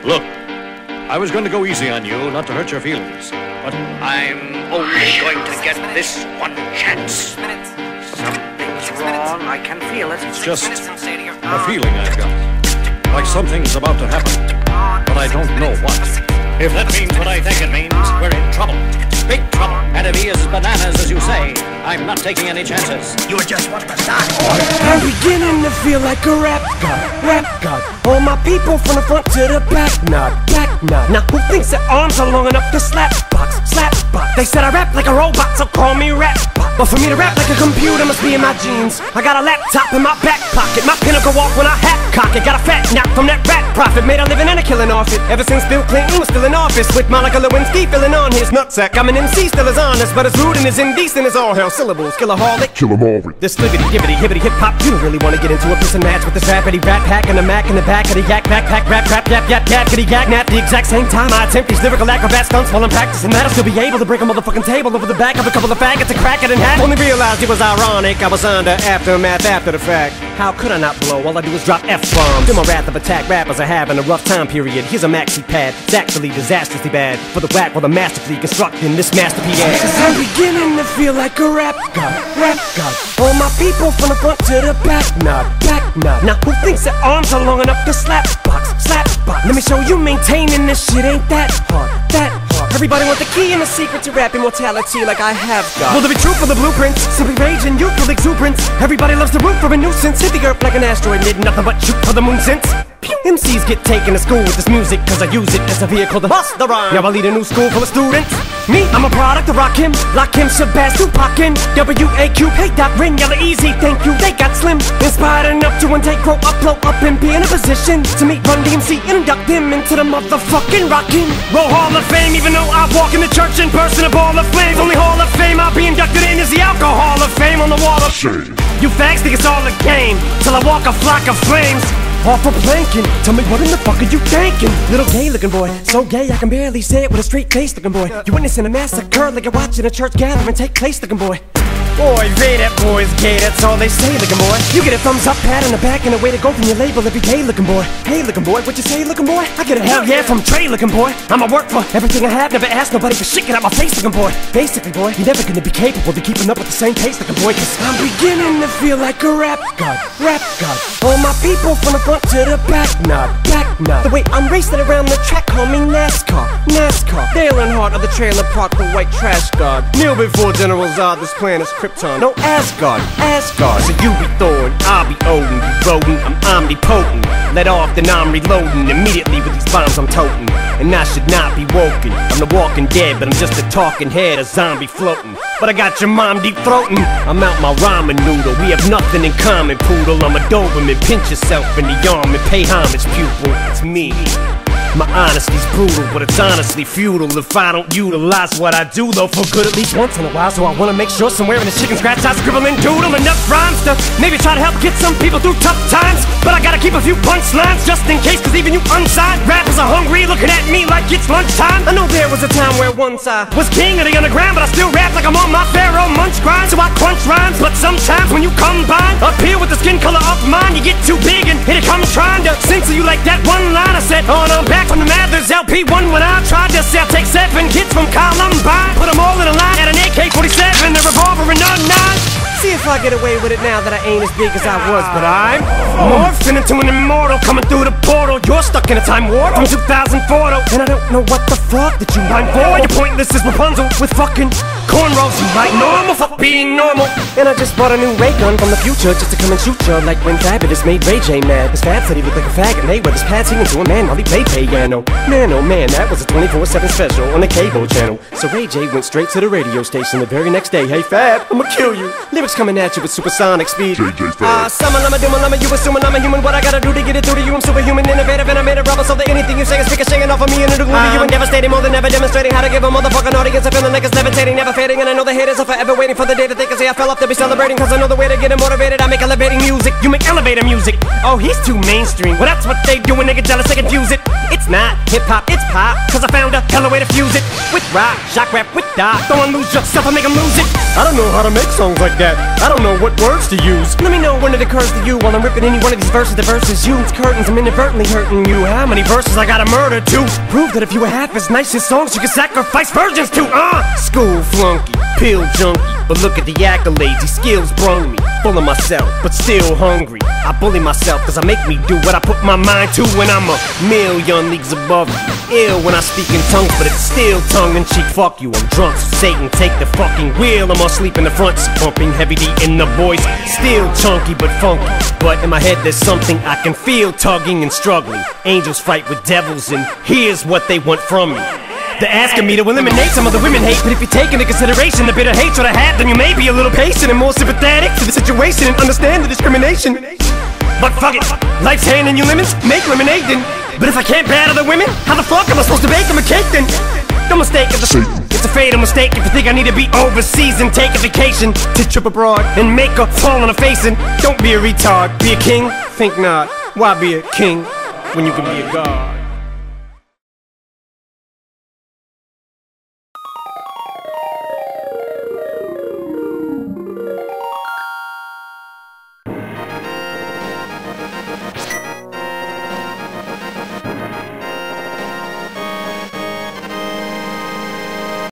Look, I was going to go easy on you, not to hurt your feelings, but I'm only going to get this one chance. Something's wrong. I can feel it. It's just a feeling I've got. Like something's about to happen, but I don't know what. If that means what I think it means, we're in trouble. Big trouble. And if he is bananas, as you say, I'm not taking any chances. You just want to start. I'm beginning to feel like a rap god, rap god. All my people from the front to the back nod, back nod. Now who thinks their arms are long enough to slap box, slap box? They said I rap like a robot, so call me rap bot. But for me to rap like a computer must be in my genes. I got a laptop in my back pocket, my pinnacle walk when I hat cock it. Got a fat knock from that rat profit, made a living and a killing off it. Ever since Bill Clinton was still in office, with Monica Lewinsky filling on his nutsack. I'm an MC, still as honest, but as rude and as indecent as all hell. Syllables, killaholic, kill 'em all. This libbity, gibbity, hibbity, hip hop. You don't really want to get into a piss and match with this rappity rap pack and a Mac in the back of the yak backpack, rap, rap, yap, yap, yap, kitty yak, nap. The exact same time I attempt these lyrical acrobat stunts while I'm practicing that, I'll still be able to break a motherfucking table over the back of a couple of faggots and crack it in half. Only realized it was ironic, I was under aftermath after the fact. How could I not blow? All I do is drop F-bombs. Do my wrath of attack rappers are having a rough time period. Here's a maxi pad, it's actually disastrously bad for the whack while the masterfully constructing this masterpiece. Cause I'm beginning to feel like a rap god, rap god. All my people from the front to the back nod, back nod. Now who thinks their arms are long enough to slap box, slap box? Let me show you maintaining this shit ain't that hard, that hard. Everybody want the key and the secret to rap immortality like I have got. Will there be truth for the blueprints? Simply rage and youthful exuberance. Everybody loves to root for a nuisance. Hit the earth like an asteroid, did nothing but shoot for the moon since. MCs get taken to school with this music, cause I use it as a vehicle to bust the rhyme. Now I lead a new school full of students. Me, I'm a product of Rakim, Lakim, Shabazz, Tupac, and W-A-Q. Hey, Doc, Rin, yella easy, thank you. They got slim, inspired enough to one take, grow up, blow up, and be in a position to meet Run DMC and induct them into the motherfucking Rockin' Roll Hall of Fame. Even though I walk in the church in person, a ball of flames. Only Hall of Fame I'll be inducted in is the Alcohol of Fame on the wall of shame. You fags think it's all a game till I walk a flock of flames. Off for planking, tell me what in the fuck are you thinking? Little gay looking boy, so gay I can barely say it with a straight face looking boy. You witnessing a massacre like you're watching a church gathering take place looking boy. Boy, they that boy's gay, that's all they say looking boy. You get a thumbs up, pat on the back, and a way to go from your label every day looking boy. Hey looking boy, what you say looking boy? I get a hell yeah from Trey looking boy. I'ma work for everything I have, never ask nobody for shit, get out my face looking boy. Basically boy, you're never gonna be capable of keeping up with the same pace looking boy, cause I'm beginning to feel like a rap god, rap god. All my people from the front to the back nod, back nod. The way I'm racing around the track, call me NASCAR, NASCAR. Dale Earnhardt of the trailer park, the white trash god. Kneel before General Zod, this planet's Krypton. No Asgard, Asgard. So you be Thor, I'll be Odin. You rodent, I'm omnipotent. Let off, then I'm reloading immediately with these bombs I'm toting. And I should not be woken. I'm the walking dead, but I'm just a talking head, a zombie floating. But I got your mom deep throating. I'm out my ramen noodle. We have nothing in common, poodle. I'm a Doberman. Pinch yourself in the arm and pay homage, pupil. It's me. My honesty's brutal, but it's honestly futile if I don't utilize what I do, though, for good at least once in a while. So I wanna make sure somewhere in the chicken scratch I scribble and doodle enough rhymes to maybe try to help get some people through tough times. But I gotta keep a few punchlines just in case, cause even you unsigned rappers are hungry, looking at me like it's lunchtime. I know there was a time where once I was king of the underground, but I still rap like I'm on my Pharaoh Munch grind. So I crunch rhymes, but sometimes when you combine up here with the skin color of mine, you get too big and here it comes trying to censor you like that one line I said. Oh no, back from the Mathers LP1 when I tried to say I'll take 7 kids from Columbine, put them all in a line at an AK-47, a revolver and a 9. See if I get away with it now that I ain't as big as I was, but I'm morphing into an immortal coming through the portal. You're stuck in a time warp from 2004 though, and I don't know what the fuck that you rhyme for. You're pointless as Rapunzel with fucking cornrows. You like normal, fuck being normal. And I just bought a new ray gun from the future just to come and shoot you like when Fabulous made Ray J mad. His Fab said he looked like a faggot. Mayweather's pad singing to a man while he played piano. Man, oh man, that was a 24/7 special on the cable channel. So Ray J went straight to the radio station the very next day. Hey Fab, I'ma kill you. Lyrics coming at you with supersonic speed. Summon, I'm a doom, I'm a you assuming I'm a human. What I gotta do to get it through to you? I'm superhuman, innovative, and I made a rubber so that anything you say is ricocheting off of me and it'll glue to you and devastating more than ever, demonstrating how to give a motherfucking audience a feeling like it's levitating, never fading. And I know the haters are forever waiting for the day that they can say I fell off to be celebrating, cause I know the way to get them motivated. I make elevating music, you make elevator music. Oh, he's too mainstream. Well, that's what they do when they get jealous, they confuse it. It's not hip-hop, it's pop, cause I found a hella way to fuse it. With rock, shock rap, with dot. Don't lose yourself and make them lose it. I don't know how to make songs like that. I don't know what words to use. Let me know when it occurs to you while I'm ripping any one of these verses. The verses you, it's curtains, I'm inadvertently hurting you. how many verses I gotta murder to prove that if you were half as nice as songs you could sacrifice virgins to. School flunky, pill junkie, but look at the accolades, these skills brung me. Full of myself, but still hungry. I bully myself cause I make me do what I put my mind to when I'm a million leagues above you. Ill when I speak in tongues, but it's still tongue-in-cheek. Fuck you, I'm drunk, so Satan take the fucking wheel. I'm asleep in the front, so pumping heavy D in the boys. Still chunky but funky, but in my head there's something I can feel tugging and struggling. Angels fight with devils and here's what they want from me. They're asking me to eliminate some of the women hate, but if you take into consideration the bitter hatred I have, then you may be a little patient and more sympathetic to the situation and understand the discrimination. But fuck it, life's handing you lemons, make lemonade then. But if I can't battle the women, how the fuck am I supposed to bake them a cake then? Don't mistake it's a fatal mistake if you think I need to be overseas and take a vacation to trip abroad and make a fall on a face. And don't be a retard, be a king? Think not, why be a king when you can be a god?